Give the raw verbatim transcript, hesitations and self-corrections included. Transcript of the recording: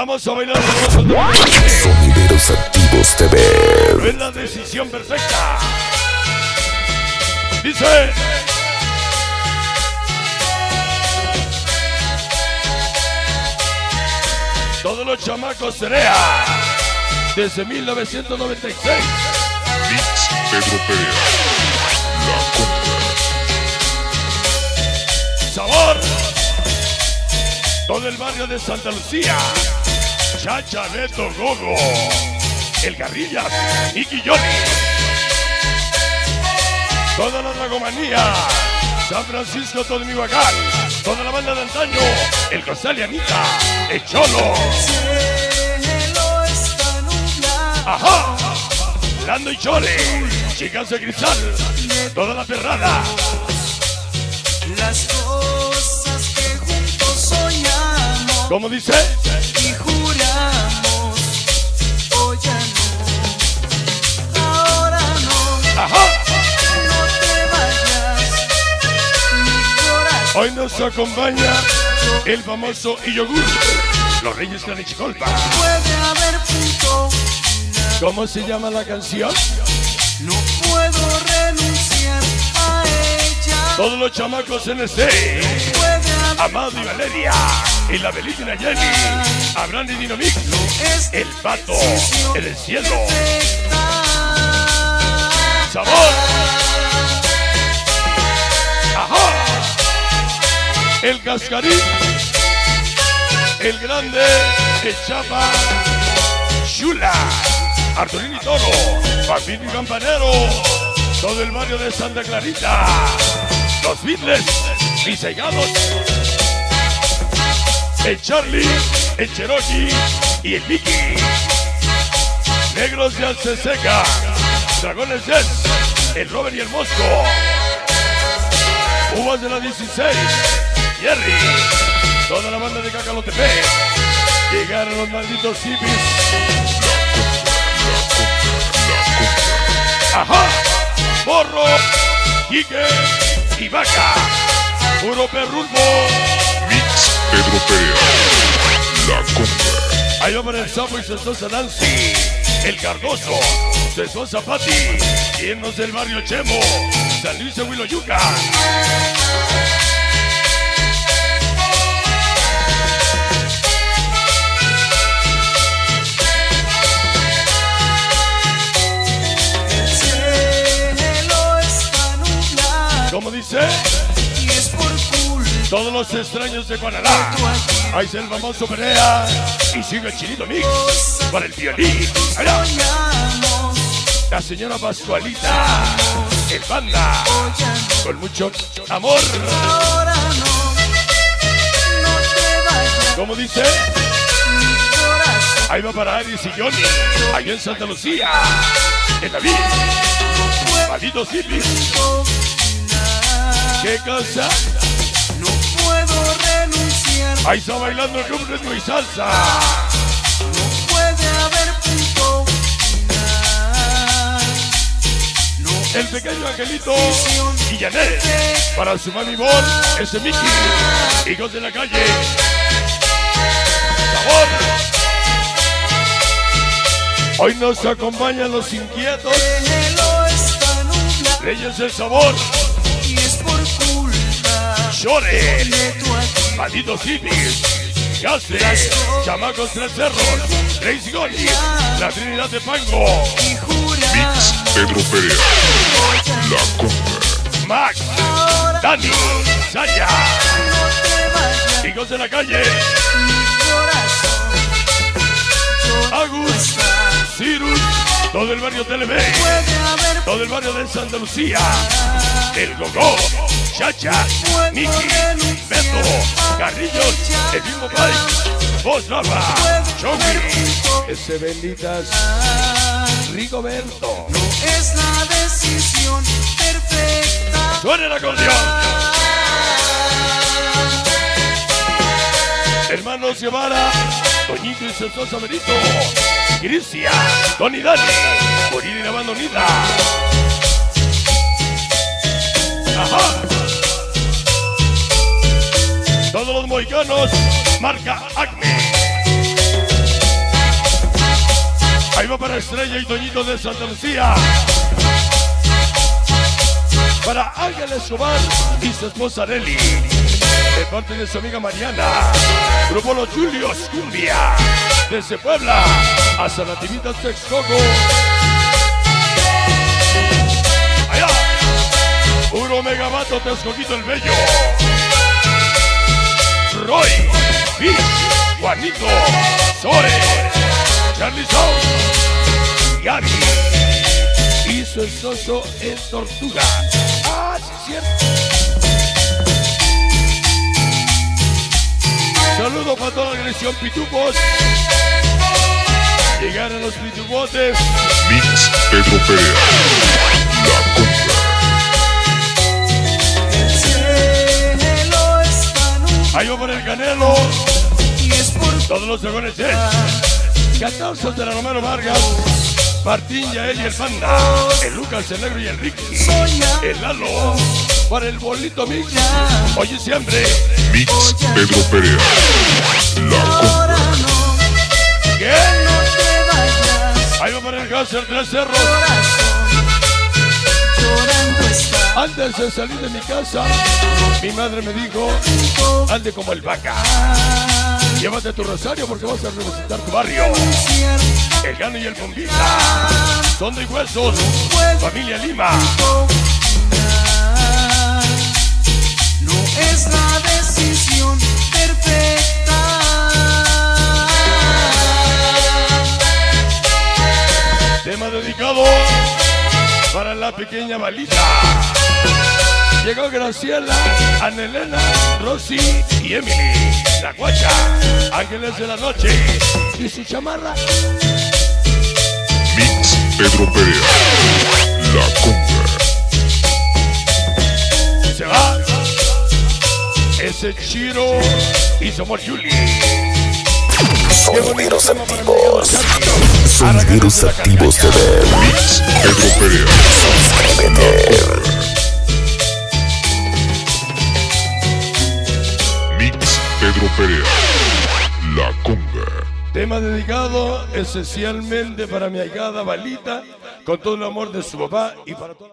Vamos a bailar con nosotros. Sonideros Activos T V. Es la decisión perfecta. Dice. Todos los chamacos Cerea. Desde mil novecientos noventa y seis. Mix Pedro Perea. La Conga. Sabor. Todo el barrio de Santa Lucía. Chacha, Neto, Gogo. El Garrillas, Nicky Johnny. Toda la Dragomanía. San Francisco, todo Mihuacán. Toda la banda de antaño. El Costal y Anita. El Cholo. Ajá. Lando y Chole. Chicas de Cristal. Toda la perrada. Las cosas que juntos soñamos. ¿Cómo dice? Y juramos. Hoy ya no. Ahora no. Ajá. No te vayas. Mi corazón. Hoy nos acompaña el famoso Iyogur. Los Reyes Clanichicolpa. Puede haber punto. ¿Cómo se llama la canción? No puedo renunciar a ella. Todos los chamacos en el C. Puede haber. Amado y Valeria. Y la Belita y Nayeli. Abraham y Dinamix. Es El Pato. En el cielo. perfecta. Sabor. Ajá. El Cascarín. El Grande. El Chapa. Chula. Arturín y Toro. Papito y Campanero. Todo el barrio de Santa Clarita. Los Beatles. Mis sellados. El Charlie. El Cherokee. Y el Mickey. Negros de Alceseca. Dragones Jets. El Robert y el Mosco. Uvas de la dieciséis. Jerry. Toda la banda de Cacalotepec. Llegaron los malditos hippies. Ajá. Borro. Quique. Y Vaca. Puro perrulbo. Mix Pedro Perea. La Conga. Ahí va para el Sapo y su esposa Nancy. El Cardoso. Su esposa Patti. Llenos del barrio Chemo. San Luis de Huiloyuca. ¿Cómo dice? Y es por culpa. Todos los extraños de Guanalá. Ahí está el famoso Perea. Y sigue el Chinito Mix. Para el violín. Allá. Soñamos. La señora Pascualita. El Banda. Con mucho amor. Ahora no. No te vayas. ¿Cómo dice? Mi corazón. Ahí va para Aries y Johnny. Allá en Santa Lucía. En David. Malditos hippies. ¿Qué cosa? No puedo renunciar. Ahí está bailando el club ritmo y salsa. No puede haber punto final. No El pequeño Angelito y Janet. Para su mami Bon, ese Mickey. Hijos de la calle. Sabor. Hoy nos acompañan los inquietos. el cielo está nublado. Reyes del sabor. Y es por culpa Llore. de tu aquí. Malditos hippies. Gase. Chamacos Tres Cerros. Reis Goli. La Trinidad de Pango. Y Mix juramos. Pedro Perea. La Conga. Max. Ahora Dani. Saya. no te vayas. Hijos de la calle. Mi corazón. Yo Agus. Cirus. Todo el barrio T L B. puede haber Todo el barrio de Santa Lucía. El Gogó. Chacha. Miki. Beto. Carrillos. El mismo Pike. Voz Lava. Choki. Ese benditas. Rigoberto. es la decisión perfecta. Suena el acordeón. Hermanos Guevara. Toñito y su esposa Benito. Iricia. Tony Dani. Morir y la banda unida. Ajá. Todos los mohicanos. Marca Acme. va para Estrella y Doñito de Santa Lucía. Para Ángel Escobar y su esposa Nelly. De parte de su amiga Mariana. Grupo Los Julios Cumbia. Desde Puebla hasta Nativitas Texcoco. Allá. Puro Megavato Texcoquito el Bello. Roy, Fish, Juanito, Zoe, Charlie Sound, Gaby y su esposo en Tortuga. Ah, sí es cierto. Saludos para toda la agresión Pitufos. Llegaron los Pitufotes. Mix Pedro Perea, La Conga. Ahí va por el Canelo. Todos los dragones es catorce de la Romero Vargas. Martín, Yael y el Panda. El Lucas, el Negro y el Ricky. El Lalo. Para el Bolito Mix. Oye siempre. Mix Pedro Perea, La Conga. ¿Qué? Ahí va para el Gasser Tres Cerros. Antes de salir de mi casa, mi madre me dijo, ande como el vaca. Llévate tu rosario porque vas a revisitar tu barrio. El Gano y el Bombita. Son de huesos. Familia Lima. No es la decisión perfecta. Tema dedicado para la pequeña Balita. Llegó Graciela, Anelena, Rosy y Emily. La Guacha, Ángeles de la Noche y su chamarra. Mix Pedro Perea, La Conga. Se va ese Chiro y somos Julie. Sonideros activos. Sonideros activos de ver. Mix Pedro Perea, La Conga. Mix Pedro Perea, La Conga. Tema dedicado esencialmente para mi ahijada Balita, con todo el amor de su papá y para todos.